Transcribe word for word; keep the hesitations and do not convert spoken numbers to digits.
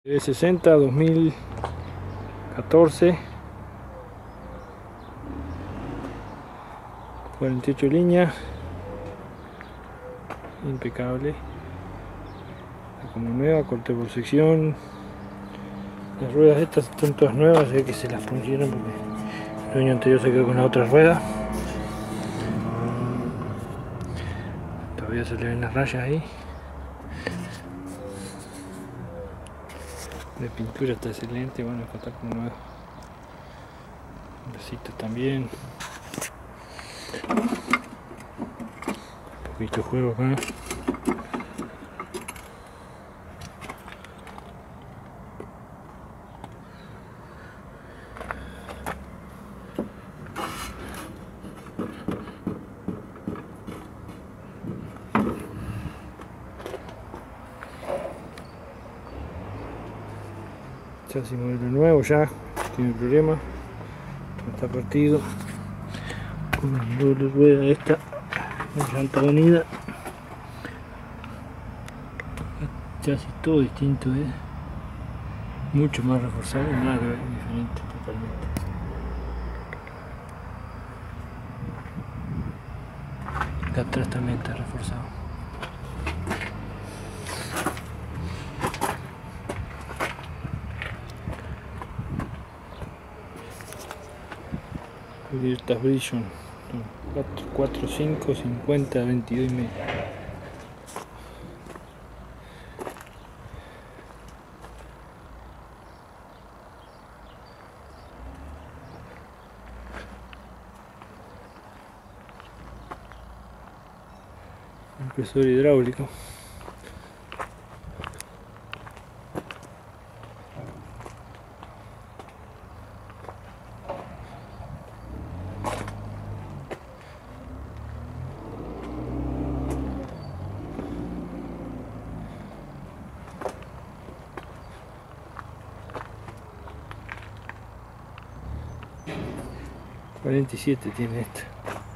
sesenta dos mil catorce, cuarenta y ocho líneas, impecable, está como nueva, corte por sección. Las ruedas estas están todas nuevas, sé que se las pusieron porque el dueño anterior se quedó con la otra rueda. Todavía se le ven las rayas ahí. De pintura está excelente, bueno, está como nuevo. Bracito también. Un poquito de juego acá. Chasis modelo nuevo ya, tiene problema, está partido, con la doble rueda esta, la llanta unida, chasis todo distinto, ¿eh? Mucho más reforzado, nada que ver, diferente totalmente. Acá atrás también está reforzado. Cubiertas Bridgestone cuatro, cinco, cincuenta, veintidós y medio. Impresor hidráulico. cuarenta y siete tiene esta.